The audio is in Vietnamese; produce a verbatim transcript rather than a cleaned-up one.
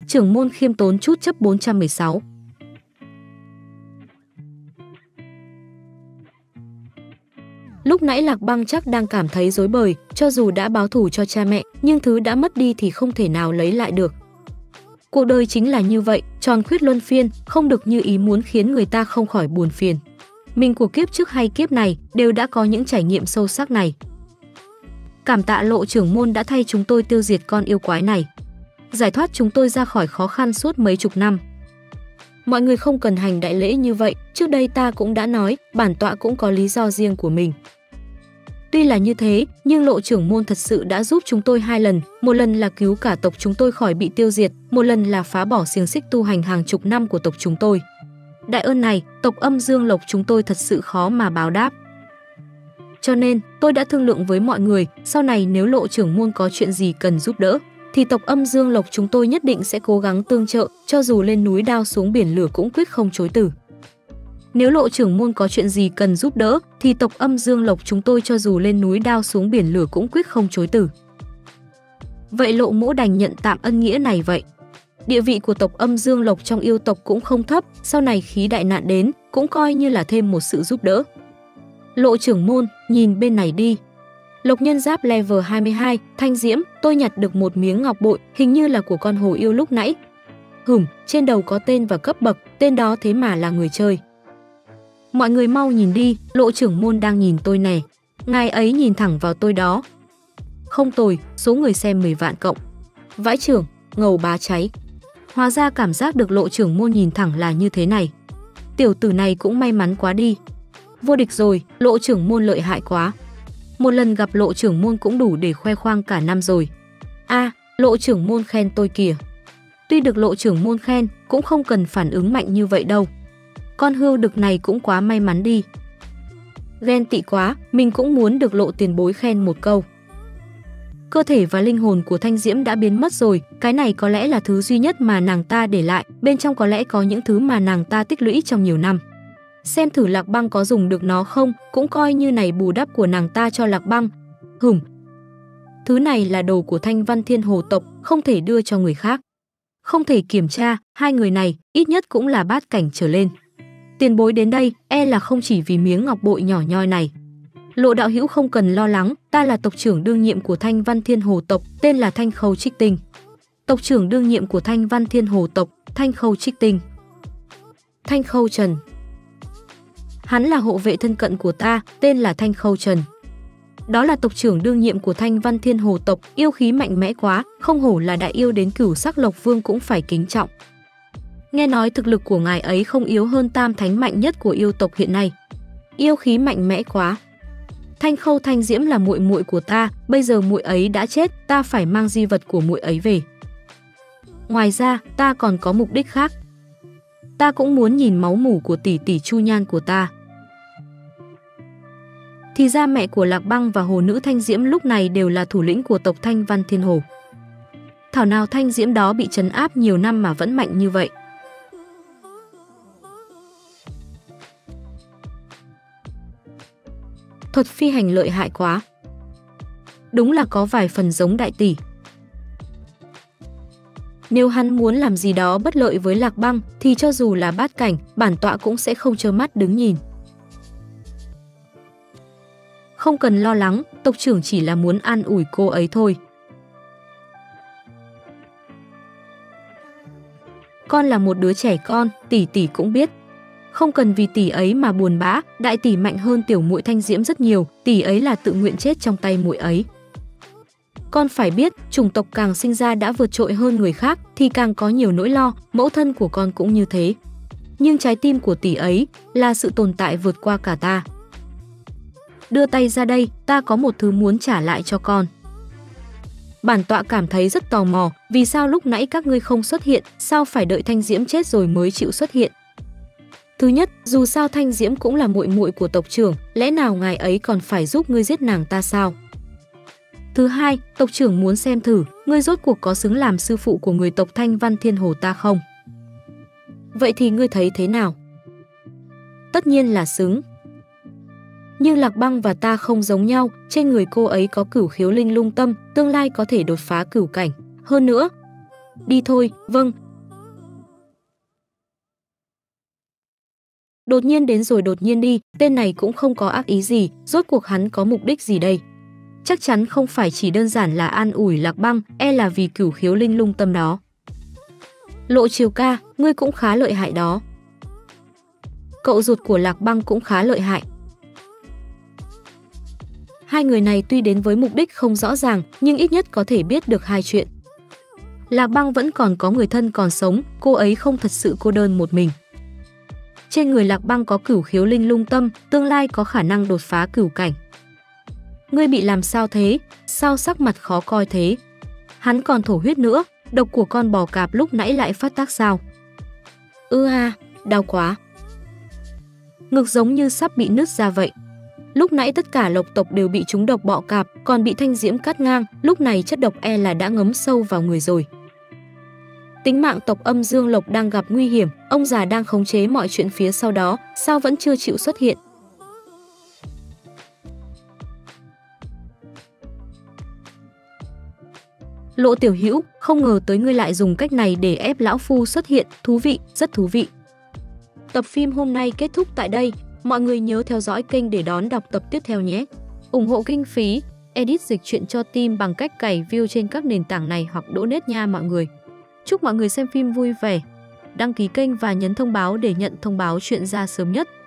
Trưởng môn khiêm tốn chút chấp bốn trăm mười sáu. Lúc nãy Lạc Băng chắc đang cảm thấy rối bời, cho dù đã báo thù cho cha mẹ, nhưng thứ đã mất đi thì không thể nào lấy lại được. Cuộc đời chính là như vậy, tròn khuyết luân phiên, không được như ý muốn khiến người ta không khỏi buồn phiền. Mình của kiếp trước hay kiếp này đều đã có những trải nghiệm sâu sắc này. Cảm tạ Lộ trưởng môn đã thay chúng tôi tiêu diệt con yêu quái này, giải thoát chúng tôi ra khỏi khó khăn suốt mấy chục năm. Mọi người không cần hành đại lễ như vậy, trước đây ta cũng đã nói, bản tọa cũng có lý do riêng của mình. Tuy là như thế, nhưng Lộ trưởng môn thật sự đã giúp chúng tôi hai lần, một lần là cứu cả tộc chúng tôi khỏi bị tiêu diệt, một lần là phá bỏ xiềng xích tu hành hàng chục năm của tộc chúng tôi. Đại ơn này, tộc Âm Dương Lộc chúng tôi thật sự khó mà báo đáp. Cho nên, tôi đã thương lượng với mọi người, sau này nếu Lộ trưởng môn có chuyện gì cần giúp đỡ, thì tộc Âm Dương Lộc chúng tôi nhất định sẽ cố gắng tương trợ, cho dù lên núi đao xuống biển lửa cũng quyết không chối từ. Nếu Lộ trưởng môn có chuyện gì cần giúp đỡ, thì tộc Âm Dương Lộc chúng tôi cho dù lên núi đao xuống biển lửa cũng quyết không chối từ. Vậy Lộ mỗ đành nhận tạm ân nghĩa này vậy. Địa vị của tộc Âm Dương Lộc trong yêu tộc cũng không thấp, sau này khí đại nạn đến, cũng coi như là thêm một sự giúp đỡ. Lộ trưởng môn, nhìn bên này đi. Lộc nhân giáp level hai mươi hai, Thanh Diễm, tôi nhặt được một miếng ngọc bội, hình như là của con hồ yêu lúc nãy. Hửm, trên đầu có tên và cấp bậc, tên đó thế mà là người chơi. Mọi người mau nhìn đi, Lộ trưởng môn đang nhìn tôi nè. Ngài ấy nhìn thẳng vào tôi đó. Không tồi, số người xem mười vạn cộng. Vãi trưởng, ngầu bá cháy. Hóa ra cảm giác được Lộ trưởng môn nhìn thẳng là như thế này. Tiểu tử này cũng may mắn quá đi. Vô địch rồi, Lộ trưởng môn lợi hại quá. Một lần gặp Lộ trưởng môn cũng đủ để khoe khoang cả năm rồi. A, à, Lộ trưởng môn khen tôi kìa. Tuy được Lộ trưởng môn khen, cũng không cần phản ứng mạnh như vậy đâu. Con hươu đực này cũng quá may mắn đi. Ghen tị quá, mình cũng muốn được Lộ tiền bối khen một câu. Cơ thể và linh hồn của Thanh Diễm đã biến mất rồi, cái này có lẽ là thứ duy nhất mà nàng ta để lại, bên trong có lẽ có những thứ mà nàng ta tích lũy trong nhiều năm. Xem thử Lạc Băng có dùng được nó không, cũng coi như này bù đắp của nàng ta cho Lạc Băng. Hửm. Thứ này là đồ của Thanh Văn Thiên Hồ tộc, không thể đưa cho người khác. Không thể kiểm tra, hai người này ít nhất cũng là bát cảnh trở lên. Tiền bối đến đây, e là không chỉ vì miếng ngọc bội nhỏ nhoi này. Lộ đạo hữu không cần lo lắng, ta là tộc trưởng đương nhiệm của Thanh Văn Thiên Hồ tộc, tên là Thanh Khâu Trích Tinh. Tộc trưởng đương nhiệm của Thanh Văn Thiên Hồ tộc, Thanh Khâu Trích Tinh. Thanh Khâu Trần. Hắn là hộ vệ thân cận của ta, tên là Thanh Khâu Trần. Đó là tộc trưởng đương nhiệm của Thanh Văn Thiên Hồ tộc, yêu khí mạnh mẽ quá, không hổ là đại yêu đến cửu sắc Lộc Vương cũng phải kính trọng. Nghe nói thực lực của ngài ấy không yếu hơn tam thánh mạnh nhất của yêu tộc hiện nay. Yêu khí mạnh mẽ quá. Thanh Khâu Thanh Diễm là muội muội của ta, bây giờ muội ấy đã chết, ta phải mang di vật của muội ấy về. Ngoài ra, ta còn có mục đích khác. Ta cũng muốn nhìn máu mủ của tỷ tỷ Chu Nhan của ta. Thì ra mẹ của Lạc Băng và hồ nữ Thanh Diễm lúc này đều là thủ lĩnh của tộc Thanh Văn Thiên Hồ. Thảo nào Thanh Diễm đó bị trấn áp nhiều năm mà vẫn mạnh như vậy. Thuật phi hành lợi hại quá. Đúng là có vài phần giống đại tỷ. Nếu hắn muốn làm gì đó bất lợi với Lạc Băng thì cho dù là bát cảnh, bản tọa cũng sẽ không trơ mắt đứng nhìn. Không cần lo lắng, tộc trưởng chỉ là muốn an ủi cô ấy thôi. Con là một đứa trẻ con, tỷ tỷ cũng biết. Không cần vì tỷ ấy mà buồn bã, đại tỷ mạnh hơn tiểu muội Thanh Diễm rất nhiều, tỷ ấy là tự nguyện chết trong tay muội ấy. Con phải biết, chủng tộc càng sinh ra đã vượt trội hơn người khác thì càng có nhiều nỗi lo, mẫu thân của con cũng như thế. Nhưng trái tim của tỷ ấy là sự tồn tại vượt qua cả ta. Đưa tay ra đây, ta có một thứ muốn trả lại cho con. Bản tọa cảm thấy rất tò mò, vì sao lúc nãy các ngươi không xuất hiện, sao phải đợi Thanh Diễm chết rồi mới chịu xuất hiện. Thứ nhất, dù sao Thanh Diễm cũng là muội muội của tộc trưởng, lẽ nào ngài ấy còn phải giúp ngươi giết nàng ta sao? Thứ hai, tộc trưởng muốn xem thử, ngươi rốt cuộc có xứng làm sư phụ của người tộc Thanh Văn Thiên Hồ ta không? Vậy thì ngươi thấy thế nào? Tất nhiên là xứng. Nhưng Lạc Băng và ta không giống nhau, trên người cô ấy có cửu khiếu linh lung tâm, tương lai có thể đột phá cửu cảnh. Hơn nữa, đi thôi, vâng. Đột nhiên đến rồi đột nhiên đi, tên này cũng không có ác ý gì, rốt cuộc hắn có mục đích gì đây? Chắc chắn không phải chỉ đơn giản là an ủi Lạc Băng, e là vì cửu khiếu linh lung tâm đó. Lộ Chiều ca, ngươi cũng khá lợi hại đó. Cậu ruột của Lạc Băng cũng khá lợi hại. Hai người này tuy đến với mục đích không rõ ràng, nhưng ít nhất có thể biết được hai chuyện. Lạc Băng vẫn còn có người thân còn sống, cô ấy không thật sự cô đơn một mình. Trên người Lạc Băng có cửu khiếu linh lung tâm, tương lai có khả năng đột phá cửu cảnh. Ngươi bị làm sao thế? Sao sắc mặt khó coi thế? Hắn còn thổ huyết nữa, độc của con bò cạp lúc nãy lại phát tác sao? Ư a, đau quá. Ngực giống như sắp bị nứt ra vậy. Lúc nãy tất cả lộc tộc đều bị trúng độc bọ cạp, còn bị thanh diễm cắt ngang, lúc này chất độc e là đã ngấm sâu vào người rồi. Tính mạng tộc Âm Dương Lộc đang gặp nguy hiểm, ông già đang khống chế mọi chuyện phía sau đó, sao vẫn chưa chịu xuất hiện? Lộ Tiểu Hữu, không ngờ tới ngươi lại dùng cách này để ép lão phu xuất hiện, thú vị, rất thú vị. Tập phim hôm nay kết thúc tại đây, mọi người nhớ theo dõi kênh để đón đọc tập tiếp theo nhé. Ủng hộ kinh phí, edit dịch truyện cho team bằng cách cày view trên các nền tảng này hoặc donate nha mọi người. Chúc mọi người xem phim vui vẻ, đăng ký kênh và nhấn thông báo để nhận thông báo chuyện ra sớm nhất.